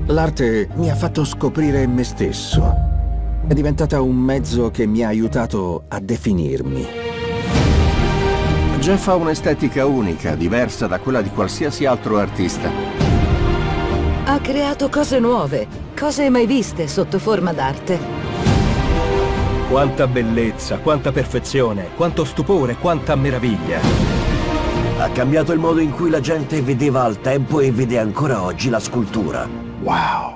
L'arte mi ha fatto scoprire me stesso. È diventata un mezzo che mi ha aiutato a definirmi. Jeff ha un'estetica unica, diversa da quella di qualsiasi altro artista. Ha creato cose nuove, cose mai viste sotto forma d'arte. Quanta bellezza, quanta perfezione, quanto stupore, quanta meraviglia. Ha cambiato il modo in cui la gente vedeva al tempo e vede ancora oggi la scultura. Wow!